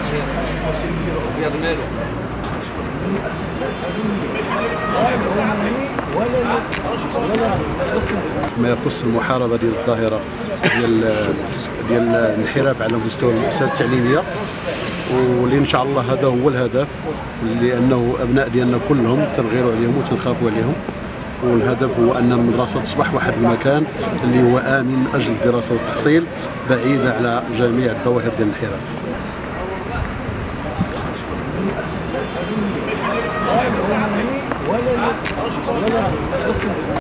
ما يخص المحاربه ديال الظاهره ديال الانحراف على مستوى المؤسسات التعليميه، واللي ان شاء الله هذا هو الهدف، لانه ابناء ديالنا كلهم تنغيروا عليهم وتنخافوا عليهم، والهدف هو ان المدرسه تصبح واحد المكان اللي هو امن من اجل الدراسه والتحصيل، بعيده على جميع الظواهر ديال الانحراف.